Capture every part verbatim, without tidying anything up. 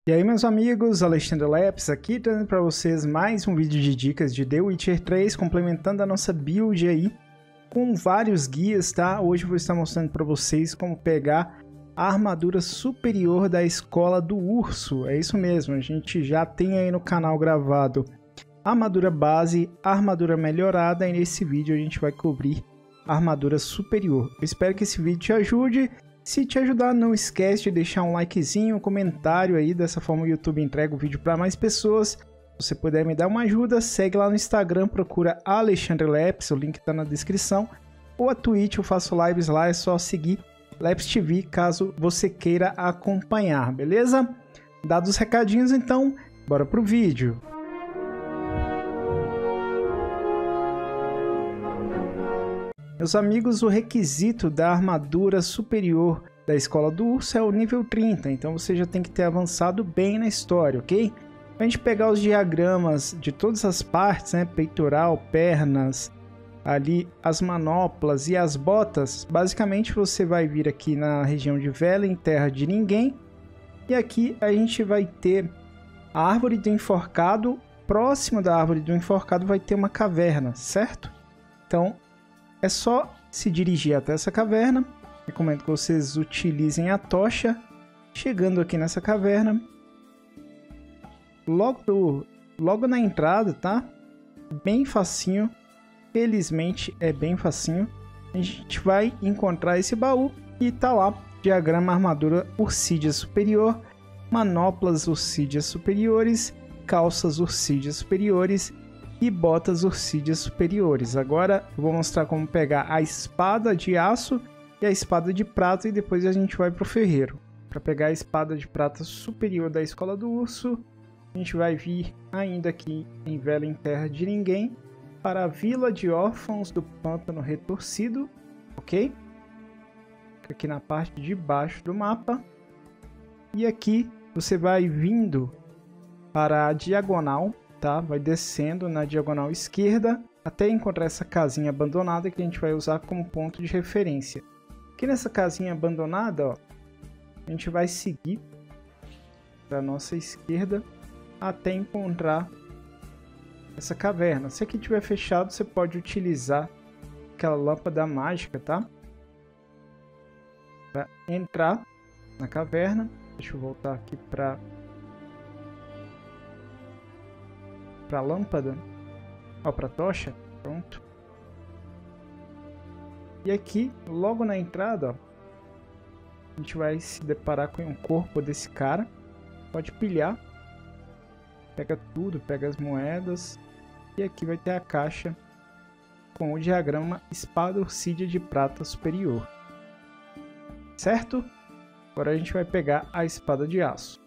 E aí, meus amigos, Alexandre Leps aqui, trazendo para vocês mais um vídeo de dicas de The Witcher três, complementando a nossa build aí com vários guias, tá? Hoje eu vou estar mostrando para vocês como pegar a armadura superior da Escola do Urso. É isso mesmo, a gente já tem aí no canal gravado a armadura base, a armadura melhorada, e nesse vídeo a gente vai cobrir a armadura superior. Eu espero que esse vídeo te ajude. Se te ajudar, não esquece de deixar um likezinho, um comentário aí, dessa forma o YouTube entrega o vídeo para mais pessoas. Se você puder me dar uma ajuda, segue lá no Instagram, procura Alexandre Leps, o link está na descrição. Ou a Twitch, eu faço lives lá, é só seguir Leps T V caso você queira acompanhar, beleza? Dados os recadinhos então, bora pro vídeo. Meus amigos, o requisito da armadura superior da Escola do Urso é o nível trinta, então você já tem que ter avançado bem na história, ok? Pra gente pegar os diagramas de todas as partes, né, peitoral, pernas, ali as manoplas e as botas, basicamente você vai vir aqui na região de Velen, Terra de Ninguém, e aqui a gente vai ter a Árvore do Enforcado. Próximo da Árvore do Enforcado vai ter uma caverna, certo? Então é só se dirigir até essa caverna. Recomendo que vocês utilizem a tocha. Chegando aqui nessa caverna, logo, do, logo na entrada, tá? Bem facinho. Felizmente é bem facinho. A gente vai encontrar esse baú e tá lá. Diagrama armadura Ursídeas superior. Manoplas Ursídeas superiores. Calças Ursídeas superiores. E botas Ursídeas superiores. Agora eu vou mostrar como pegar a espada de aço e a espada de prata, e depois a gente vai para o ferreiro. Para pegar a espada de prata superior da Escola do Urso, a gente vai vir ainda aqui em Velen, Terra de Ninguém, para a Vila de Órfãos do Pântano Retorcido, ok? Aqui na parte de baixo do mapa. E aqui você vai vindo para a diagonal, tá? Vai descendo na diagonal esquerda até encontrar essa casinha abandonada que a gente vai usar como ponto de referência. Aqui nessa casinha abandonada, ó, a gente vai seguir para a nossa esquerda até encontrar essa caverna. Se aqui estiver fechado, você pode utilizar aquela lâmpada mágica, tá? Para entrar na caverna. Deixa eu voltar aqui para para a lâmpada, ó, para a tocha, pronto. E aqui, logo na entrada, ó, a gente vai se deparar com o corpo desse cara. Pode pilhar, pega tudo, pega as moedas, e aqui vai ter a caixa com o diagrama Espada Ursídea de Prata Superior, certo? Agora a gente vai pegar a espada de aço.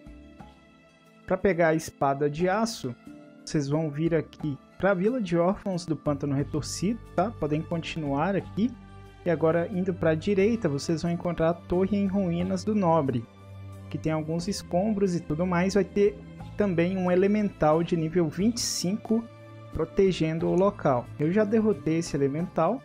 Para pegar a espada de aço, vocês vão vir aqui para a Vila de Órfãos do Pântano Retorcido, tá? Podem continuar aqui. E agora, indo para a direita, vocês vão encontrar a Torre em Ruínas do Nobre, que tem alguns escombros e tudo mais. Vai ter também um elemental de nível vinte e cinco protegendo o local. Eu já derrotei esse elemental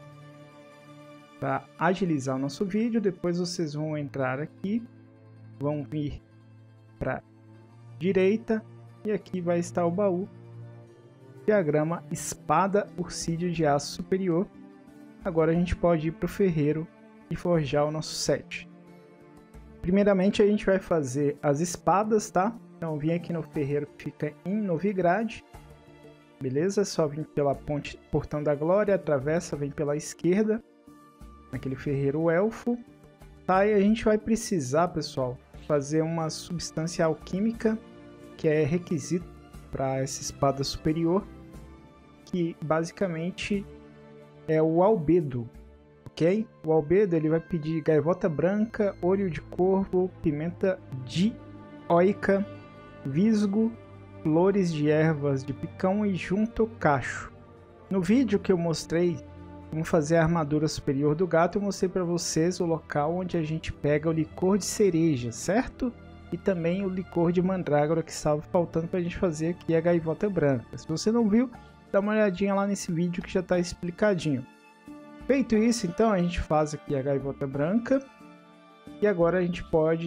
para agilizar o nosso vídeo. Depois vocês vão entrar aqui, vão vir para a direita e aqui vai estar o baú. Diagrama Espada Ursídea de Aço Superior. Agora a gente pode ir para o ferreiro e forjar o nosso set. Primeiramente a gente vai fazer as espadas, tá? Então vim aqui no ferreiro que fica em Novigrad. Beleza? É só vir pela ponte Portão da Glória, atravessa, vem pela esquerda, naquele ferreiro elfo. Tá? E a gente vai precisar, pessoal, fazer uma substância alquímica que é requisito para essa espada superior, que basicamente é o albedo, ok? O albedo ele vai pedir gaivota branca, olho de corvo, pimenta dioica, visgo, flores de ervas de picão e junto cacho. No vídeo que eu mostrei como fazer a armadura superior do gato, eu mostrei para vocês o local onde a gente pega o licor de cereja, certo? E também o licor de mandrágora que estava faltando para a gente fazer aqui a gaivota branca. Se você não viu, dá uma olhadinha lá nesse vídeo que já está explicadinho. Feito isso, então, a gente faz aqui a gaivota branca. E agora a gente pode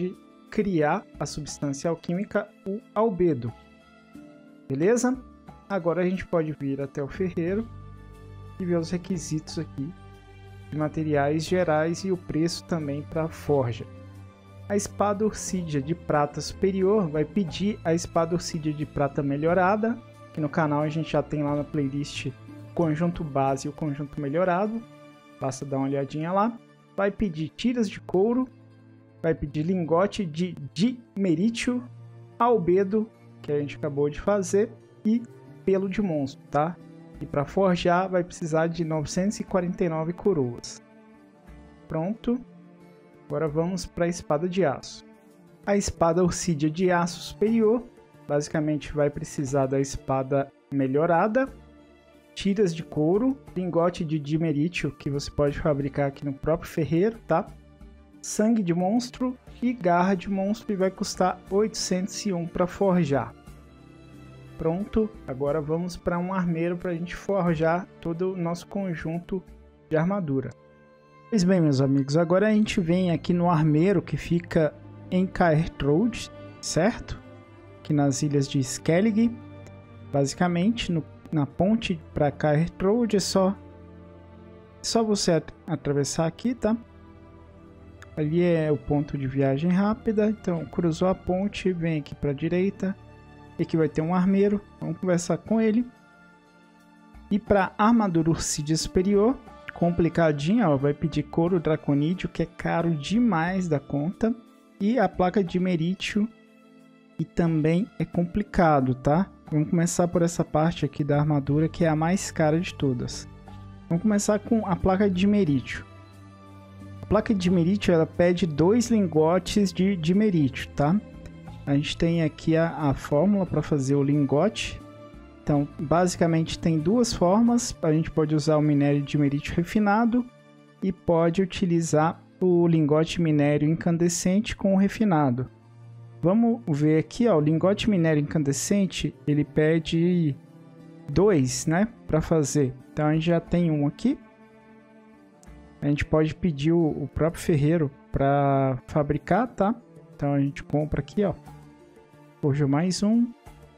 criar a substância alquímica, o albedo. Beleza? Agora a gente pode vir até o ferreiro e ver os requisitos aqui de materiais gerais e o preço também para a forja. A espada Ursídia de prata superior vai pedir a espada Ursídia de prata melhorada, que no canal a gente já tem lá na playlist o conjunto base e o conjunto melhorado, basta dar uma olhadinha lá. Vai pedir tiras de couro, vai pedir lingote de dimerítio, albedo, que a gente acabou de fazer, e pelo de monstro, tá? E para forjar vai precisar de novecentas e quarenta e nove coroas. Pronto. Agora vamos para a espada de aço. A espada Ursídia de aço superior, basicamente vai precisar da espada melhorada, tiras de couro, lingote de dimerítio, que você pode fabricar aqui no próprio ferreiro, tá? Sangue de monstro e garra de monstro, e vai custar oitocentos e um para forjar. Pronto, agora vamos para um armeiro para a gente forjar todo o nosso conjunto de armadura. Pois bem, meus amigos, agora a gente vem aqui no armeiro que fica em Caertrode, certo? Aqui nas ilhas de Skellig. Basicamente, no, na ponte para Caertrode é só, só você at atravessar aqui, tá? Ali é o ponto de viagem rápida, então cruzou a ponte, vem aqui para a direita. E aqui vai ter um armeiro, vamos conversar com ele. E para armadura Ursídia superior, complicadinha, ó, vai pedir couro draconídeo, que é caro demais da conta. E a placa de merítio, que também é complicado, tá? Vamos começar por essa parte aqui da armadura, que é a mais cara de todas. Vamos começar com a placa de merítio. A placa de merítio, ela pede dois lingotes de dimerítio, tá? A gente tem aqui a, a fórmula para fazer o lingote. Então, basicamente tem duas formas. A gente pode usar o minério de dimerítio refinado e pode utilizar o lingote minério incandescente com o refinado. Vamos ver aqui, ó, o lingote minério incandescente, ele pede dois, né, para fazer. Então a gente já tem um aqui. A gente pode pedir o, o próprio ferreiro para fabricar, tá? Então a gente compra aqui, ó. Forja mais um.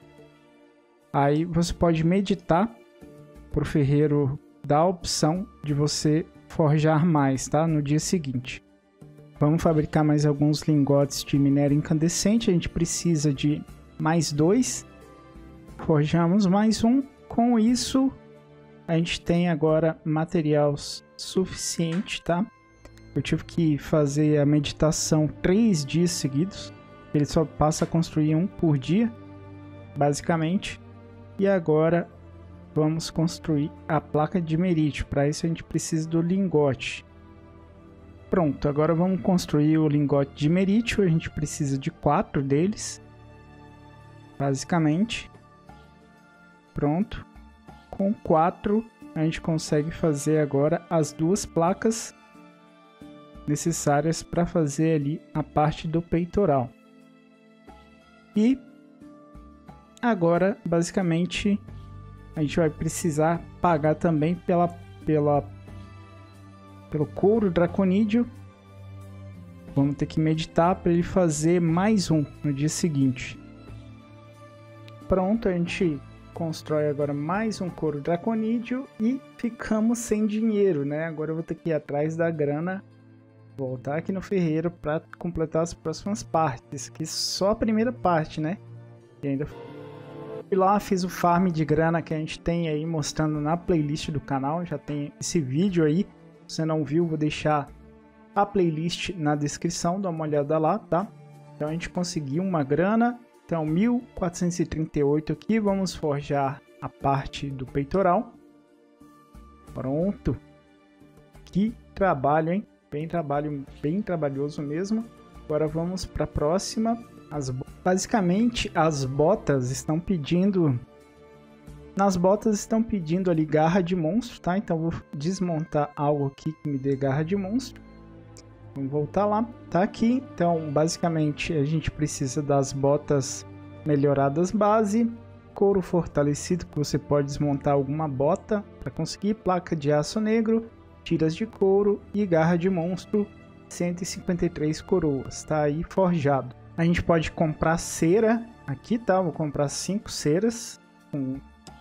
Aí você pode meditar para o ferreiro dar a opção de você forjar mais, tá? No dia seguinte. Vamos fabricar mais alguns lingotes de minério incandescente. A gente precisa de mais dois. Forjamos mais um. Com isso, a gente tem agora material suficiente, tá? Eu tive que fazer a meditação três dias seguidos. Ele só passa a construir um por dia, basicamente. E agora vamos construir a placa de merítio. Para isso a gente precisa do lingote. Pronto, agora vamos construir o lingote de merítio. A gente precisa de quatro deles, basicamente. Pronto. Com quatro a gente consegue fazer agora as duas placas necessárias para fazer ali a parte do peitoral. E agora, basicamente, a gente vai precisar pagar também pela, pela, pelo couro draconídeo. Vamos ter que meditar para ele fazer mais um no dia seguinte. Pronto, a gente constrói agora mais um couro draconídeo e ficamos sem dinheiro, né? Agora eu vou ter que ir atrás da grana, voltar aqui no ferreiro para completar as próximas partes. Isso aqui é só a primeira parte, né? E ainda fui lá, fiz o farm de grana que a gente tem aí mostrando na playlist do canal. Já tem esse vídeo aí. Se você não viu, vou deixar a playlist na descrição. Dá uma olhada lá, tá? Então a gente conseguiu uma grana. Então mil quatrocentos e trinta e oito aqui. Vamos forjar a parte do peitoral. Pronto. Que trabalho, hein? Bem trabalho, bem trabalhoso mesmo. Agora vamos para a próxima. As, basicamente as botas estão pedindo... Nas botas estão pedindo ali garra de monstro, tá? Então vou desmontar algo aqui que me dê garra de monstro. Vamos voltar lá. Tá aqui. Então basicamente a gente precisa das botas melhoradas base. Couro fortalecido, que você pode desmontar alguma bota para conseguir. Placa de aço negro. Tiras de couro e garra de monstro. cento e cinquenta e três coroas, tá aí forjado. A gente pode comprar cera aqui, tá? Vou comprar cinco ceras com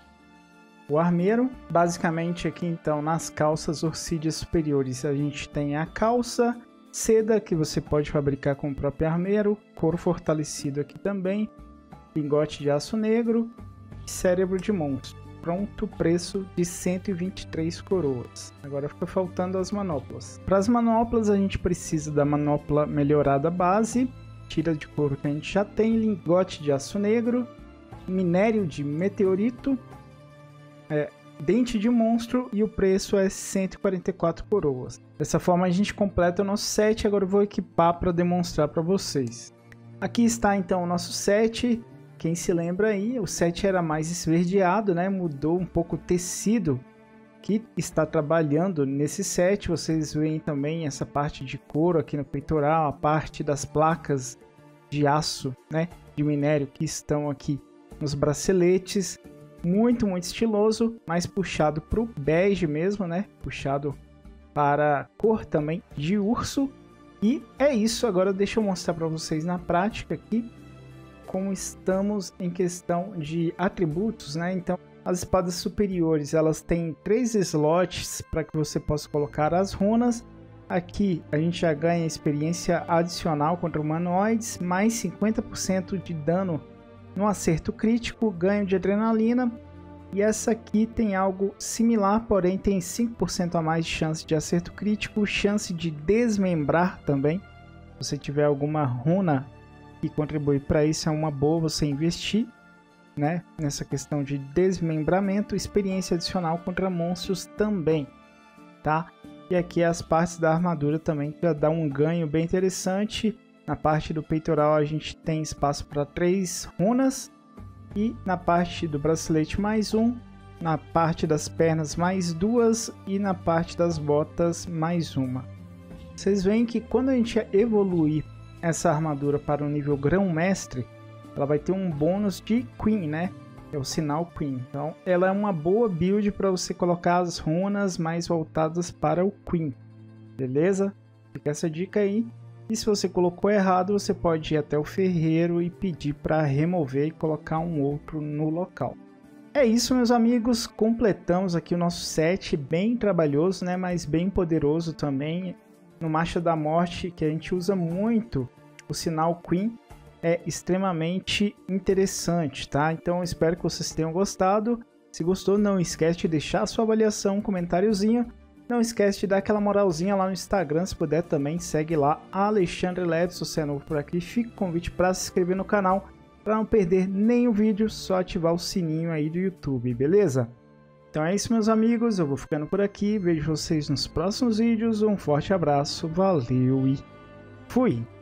o armeiro. Basicamente aqui então nas calças orcídeas superiores a gente tem a calça, seda que você pode fabricar com o próprio armeiro, couro fortalecido aqui também, lingote de aço negro e cérebro de monstro. Pronto, preço de cento e vinte e três coroas. Agora fica faltando as manoplas. Para as manoplas a gente precisa da manopla melhorada base, tira de couro que a gente já tem, lingote de aço negro, minério de meteorito, é, dente de monstro e o preço é cento e quarenta e quatro coroas. Dessa forma a gente completa o nosso set. Agora eu vou equipar para demonstrar para vocês. Aqui está então o nosso set. Quem se lembra aí, o set era mais esverdeado, né? Mudou um pouco o tecido que está trabalhando nesse set. Vocês veem também essa parte de couro aqui no peitoral, a parte das placas de aço, né? De minério que estão aqui nos braceletes. Muito, muito estiloso, mais puxado para o bege mesmo, né? Puxado para a cor também de urso. E é isso. Agora deixa eu mostrar para vocês na prática aqui como estamos em questão de atributos, né? Então, as espadas superiores, elas têm três slots para que você possa colocar as runas. Aqui a gente já ganha experiência adicional contra humanoides, mais cinquenta por cento de dano no acerto crítico, ganho de adrenalina. E essa aqui tem algo similar, porém tem cinco por cento a mais de chance de acerto crítico, chance de desmembrar também. Se você tiver alguma runa que contribui para isso, é uma boa você investir, né, nessa questão de desmembramento. Experiência adicional contra monstros também, tá? E aqui as partes da armadura também, que dá um ganho bem interessante. Na parte do peitoral a gente tem espaço para três runas. E na parte do bracelete mais um. Na parte das pernas mais duas. E na parte das botas mais uma. Vocês veem que quando a gente evoluir essa armadura para o nível grão-mestre, ela vai ter um bônus de Queen, né? É o sinal Queen. Então ela é uma boa build para você colocar as runas mais voltadas para o Queen. Beleza? Fica essa dica aí. E se você colocou errado, você pode ir até o ferreiro e pedir para remover e colocar um outro no local. É isso, meus amigos. Completamos aqui o nosso set, bem trabalhoso, né? Mas bem poderoso também. No Marcha da Morte, que a gente usa muito o sinal Queen, é extremamente interessante, tá? Então eu espero que vocês tenham gostado. Se gostou, não esquece de deixar a sua avaliação, um comentáriozinho. Não esquece de dar aquela moralzinha lá no Instagram, se puder também, segue lá, Alexandre Leves. Se você é novo por aqui, fica o convite para se inscrever no canal, para não perder nenhum vídeo, só ativar o sininho aí do YouTube, beleza? Então é isso, meus amigos, eu vou ficando por aqui, vejo vocês nos próximos vídeos, um forte abraço, valeu e fui!